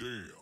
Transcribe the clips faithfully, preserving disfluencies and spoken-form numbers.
Damn.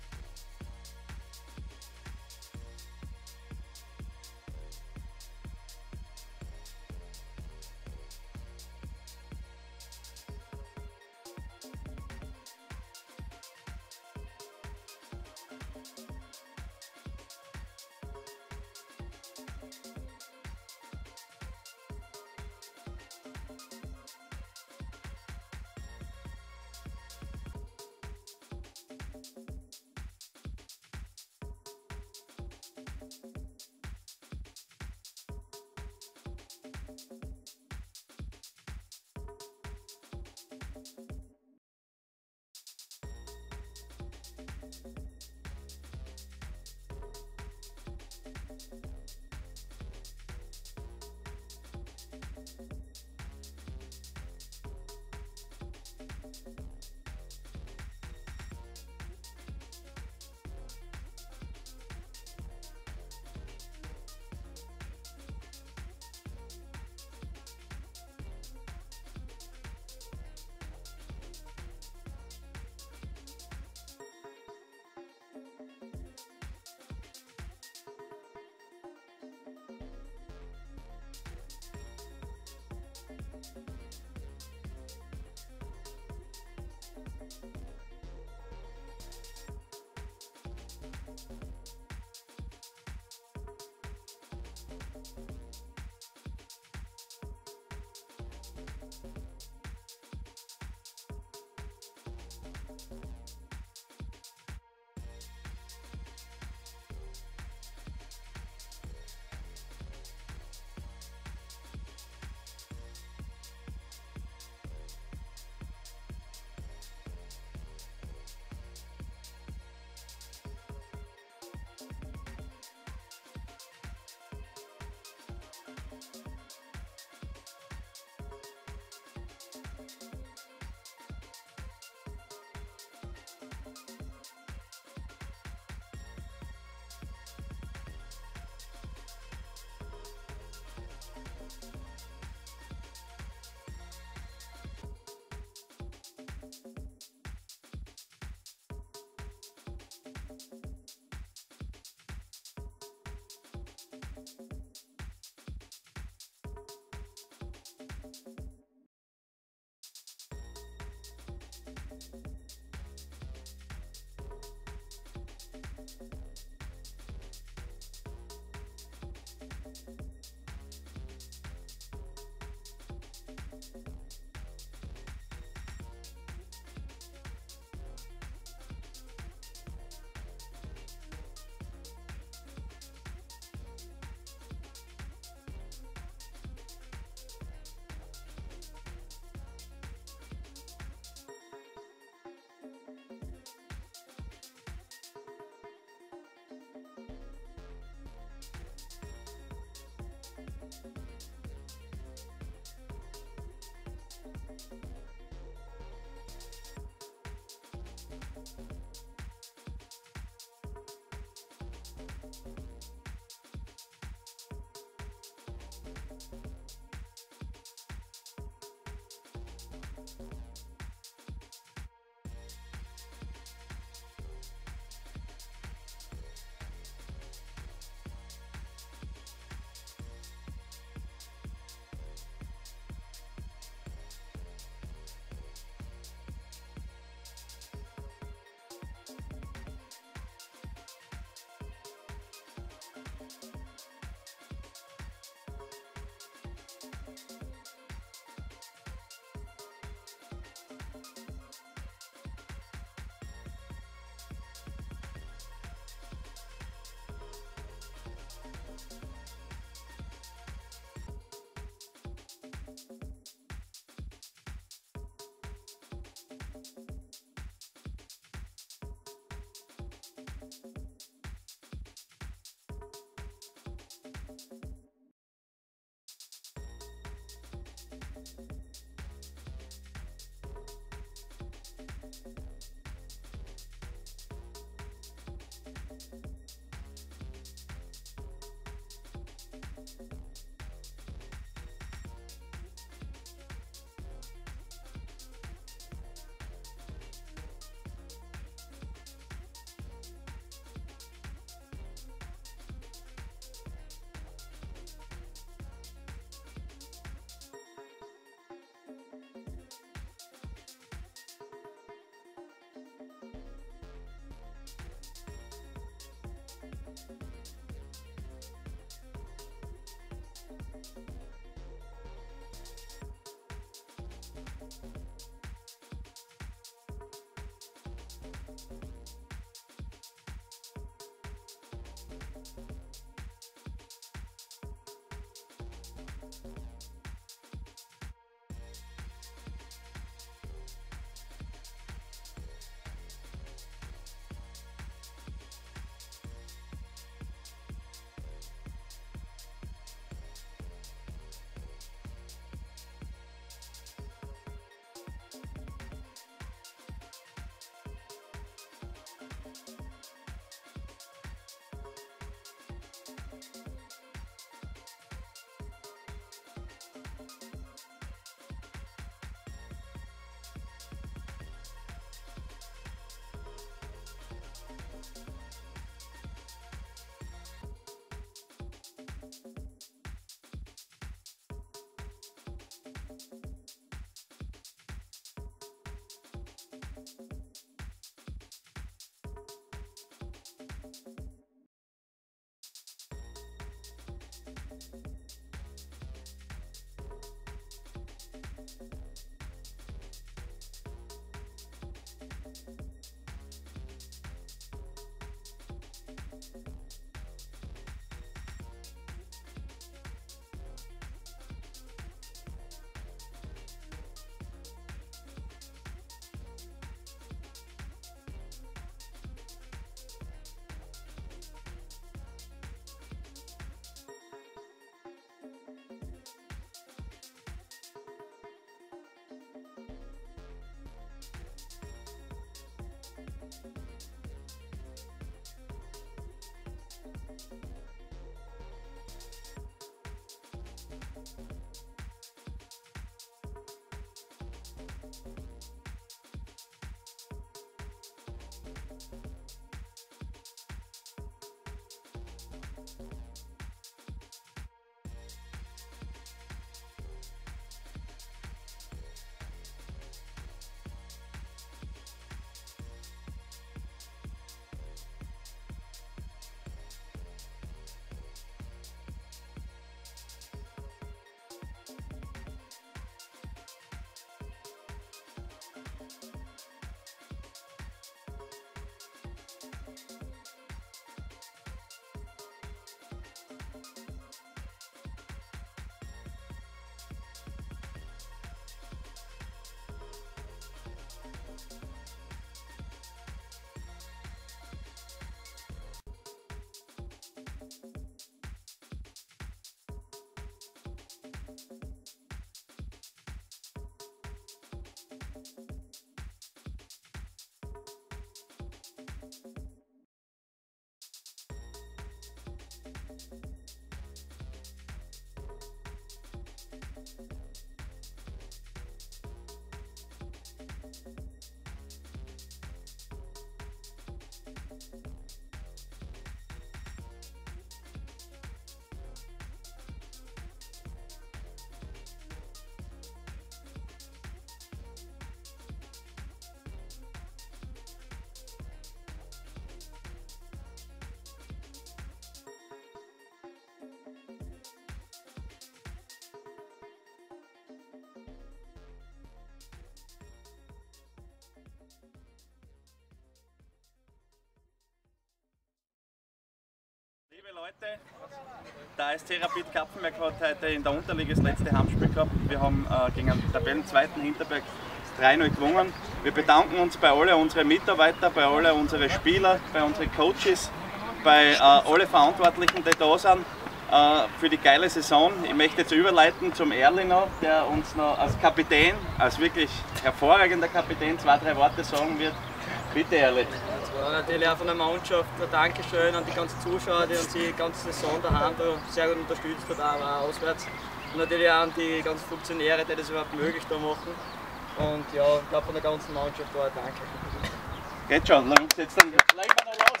Leute, der A S C Rapid Kapfenberg hat heute in der Unterliga das letzte Heimspiel gehabt. Wir haben äh, gegen einen Tabellenzweiten Hinterberg drei null gewonnen. Wir bedanken uns bei allen unseren Mitarbeitern, bei allen unseren Spielern, bei unseren Coaches, bei äh, allen Verantwortlichen, die da sind, äh, für die geile Saison. Ich möchte jetzt überleiten zum Erlinger, der uns noch als Kapitän, als wirklich hervorragender Kapitän, zwei, drei Worte sagen wird. Bitte, Erli. Ja, natürlich auch von der Mannschaft ein Dankeschön an die ganzen Zuschauer, die uns die ganze Saison daheim da sehr gut unterstützt haben, auch auswärts. Und natürlich auch an die ganzen Funktionäre, die das überhaupt möglich da machen. Und ja, ich glaube von der ganzen Mannschaft war ein Danke. Geht schon, lass uns jetzt dann legen wir noch los.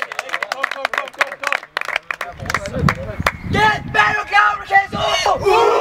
Komm, komm, komm, komm, komm. Get back, Jesus!